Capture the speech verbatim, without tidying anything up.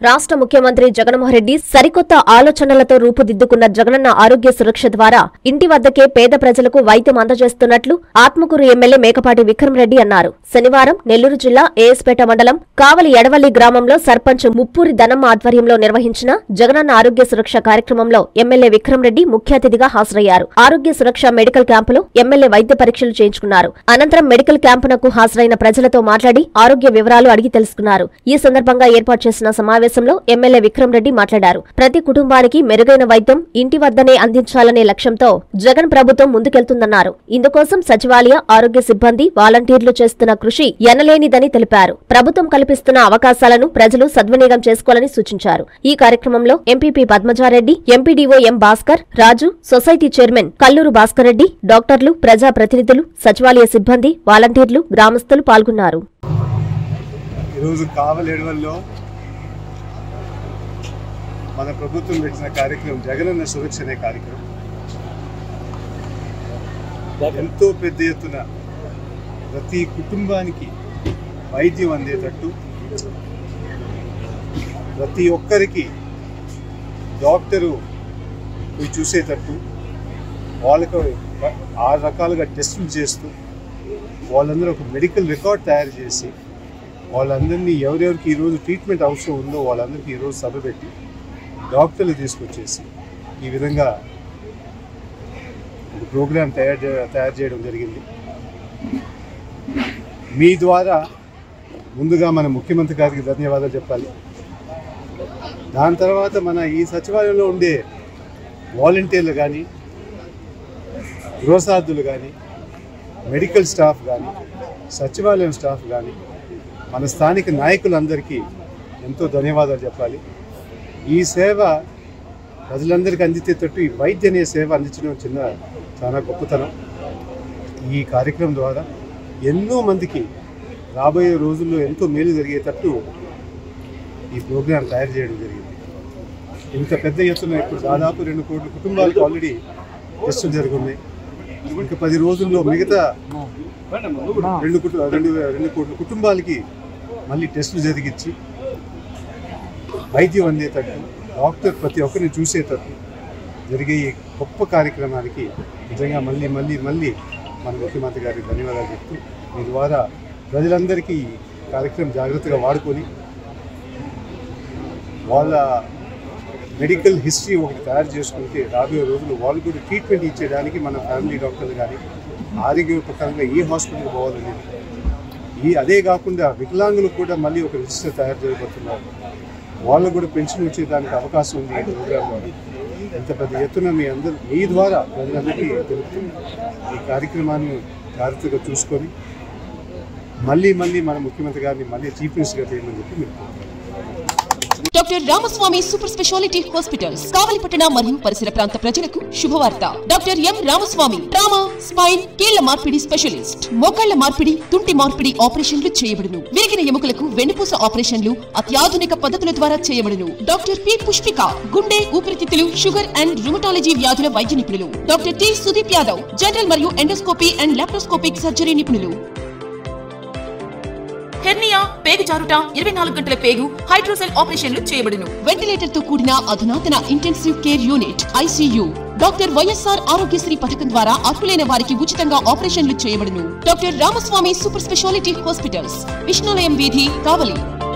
రాష్ట్ర ముఖ్యమంత్రి జగన్మోహన్ రెడ్డి సరికొత్త ఆలోచనలతో రూపుదిద్దుకున్న జగనన్న ఆరోగ్య సురక్ష ద్వారా ఇంటి వద్దకే పేద ప్రజలకు వైద్యం అందజేస్తున్నట్లు ఆత్మకూరు ఎమ్మెల్యే మేకపాటి విక్రమ్ రెడ్డి అన్నారు. శనివారం నెల్లూరు జిల్లా ఏఎస్పేట మండలం కావలి ఎడవల్లి గ్రామంలో సర్పంచ్ ముప్పూరి ధనమ్మ ఆధ్వర్యంలో నిర్వహించిన జగనన్న ఆరోగ్య సురక్ష కార్యక్రమంలో ఎమ్మెల్యే విక్రమ్ రెడ్డి ముఖ్య అతిథిగా హాజరయ్యారు. ఆరోగ్య సురక్ష మెడికల్ క్యాంపులో ఎమ్మెల్యే వైద్య పరీక్షలు చేయించుకున్నారు. అనంతరం మెడికల్ క్యాంపునకు హాజరైన ప్రజలతో మాట్లాడి ఆరోగ్య వివరాలు అడిగి తెలుసుకున్నారు. ఈ సందర్భంగా ఏర్పాటు చేసిన సమావేశం ఎమ్మెల్యే విక్రమ్ రెడ్డి మాట్లాడారు. ప్రతి కుటుంబానికి మెరుగైన వైద్యం ఇంటి వద్దనే అందించాలనే లక్ష్యంతో జగన్ ప్రభుత్వం ముందుకెళ్తుందన్నారు. ఇందుకోసం సచివాలయ ఆరోగ్య సిబ్బంది వాలంటీర్లు చేస్తున్న కృషి ఎనలేనిదని తెలిపారు. ప్రభుత్వం కల్పిస్తున్న అవకాశాలను ప్రజలు సద్వినియోగం చేసుకోవాలని సూచించారు. ఈ కార్యక్రమంలో MPP Padmaja Reddy, MPDO M Bhaskar, Raju, society chairman Kalluru Bhaskar Reddy, డాక్టర్లు, ప్రజా ప్రతినిధులు, సచివాలయ సిబ్బంది, వాలంటీర్లు, గ్రామస్తులు పాల్గొన్నారు. మన ప్రభుత్వం పెట్టిన కార్యక్రమం జగనన్న సురక్ష అనే కార్యక్రమం ఎంతో పెద్ద ఎత్తున ప్రతి కుటుంబానికి వైద్యం అందేటట్టు, ప్రతి ఒక్కరికి డాక్టరు చూసేటట్టు, వాళ్ళకు ఆరు రకాలుగా టెస్టులు చేస్తూ వాళ్ళందరూ ఒక మెడికల్ రికార్డ్ తయారు చేసి వాళ్ళందరినీ ఎవరెవరికి ఈరోజు ట్రీట్మెంట్ అవసరం ఉందో వాళ్ళందరికీ ఈరోజు సభ పెట్టి డాక్టర్లు తీసుకొచ్చేసి ఈ విధంగా ఒక ప్రోగ్రాం తయారు తయారు చేయడం జరిగింది. మీ ద్వారా ముందుగా మన ముఖ్యమంత్రి గారికి ధన్యవాదాలు చెప్పాలి. దాని తర్వాత మన ఈ సచివాలయంలో ఉండే వాలంటీర్లు కానీ, గృహసార్థులు కానీ, మెడికల్ స్టాఫ్ కానీ, సచివాలయం స్టాఫ్ కానీ, మన స్థానిక నాయకులందరికీ ఎంతో ధన్యవాదాలు చెప్పాలి. ఈ సేవ ప్రజలందరికీ అందితేటట్టు ఈ వైద్య అనే సేవ అందించడం చిన్న చాలా గొప్పతనం. ఈ కార్యక్రమం ద్వారా ఎన్నో మందికి రాబోయే రోజుల్లో ఎంతో మేలు జరిగేటట్టు ఈ ప్రోగ్రాం తయారు చేయడం జరిగింది. ఇంత పెద్ద ఎత్తున ఇప్పుడు దాదాపు రెండు కోట్ల కుటుంబాలకు ఆల్రెడీ టెస్టులు జరుగున్నాయి. ఇంకా పది రోజుల్లో మిగతా రెండు కుటు రెండు రెండు కోట్ల కుటుంబాలకి మళ్ళీ టెస్టులు జరిగించి వైద్యం అందేటట్టు, డాక్టర్ ప్రతి ఒక్కరిని చూసేటట్టు జరిగే ఈ గొప్ప కార్యక్రమానికి నిజంగా మళ్ళీ మళ్ళీ మళ్ళీ మన ముఖ్యమంత్రి గారికి ధన్యవాదాలు చెప్తూ, మీ ద్వారా ప్రజలందరికీ ఈ కార్యక్రమం జాగ్రత్తగా వాడుకొని వాళ్ళ మెడికల్ హిస్టరీ ఒకటి తయారు చేసుకుంటే రాబోయే రోజులు వాళ్ళు కూడా ట్రీట్మెంట్ ఇచ్చేయడానికి మన ఫ్యామిలీ డాక్టర్లు కానీ ఆరోగ్యపరంగా ఏ హాస్పిటల్కి పోవాలనేది ఈ అదే కాకుండా వికలాంగులకు కూడా మళ్ళీ ఒక రిజిస్టర్ తయారు చేయబోతున్నారు. వాళ్ళకు కూడా పెన్షన్ వచ్చేదానికి అవకాశం ఉంది ఈ ప్రోగ్రాం ద్వారా. ఇంత పెద్ద ఎత్తున మీ అందరూ మీ ద్వారా ప్రజలందరికీ తెలుపుతూ ఈ కార్యక్రమాన్ని జాగ్రత్తగా చూసుకొని మళ్ళీ మళ్ళీ మన ముఖ్యమంత్రి గారిని మళ్ళీ చీఫ్ మినిస్టర్గా చేయమని చెప్పి మీరు doctor Ramaswamy super speciality hospitals కావలిపట్టణ మరియు పరిసర ప్రాంత ప్రజలకు శుభవార్త. Doctor M Ramaswamy trauma, spine, కీళ్ల మార్పిడి స్పెషలిస్ట్. మోకాళ్ల మార్పిడి, తుంటి మార్పిడి ఆపరేషన్లు చేయబడును. విరిగిన ఎముకలకు వెన్నుపూస ఆపరేషన్లు అత్యాధునిక పద్ధతుల ద్వారా చేయబడును. డాక్టర్ పి పుష్పిక గుండె, ఊపిరితిత్తులు, షుగర్ అండ్ రుమటాలజీ వ్యాధుల వైద్య నిపుణులు. Doctor T Sudeep Yadav general మరియు ఎండోస్కోపీ అండ్ లాప్రోస్కోపిక్ సర్జరీ నిపుణులు. హెర్నియా, పేగు జారుట, ఇరవై నాలుగు గంటల పేగు, హైడ్రోసెల్ ఆపరేషన్లు చేయబడును. వెంటిలేటర్ తో కూడిన అధునాతన intensive care unit ICU. Doctor YSR Aarogyasri పథకం ద్వారా అర్హులైన వారికి ఉచితంగా ఆపరేషన్లు చేయబడును. Doctor Ramaswamy super speciality hospitals, Vishnulayam వీధి, కావలి.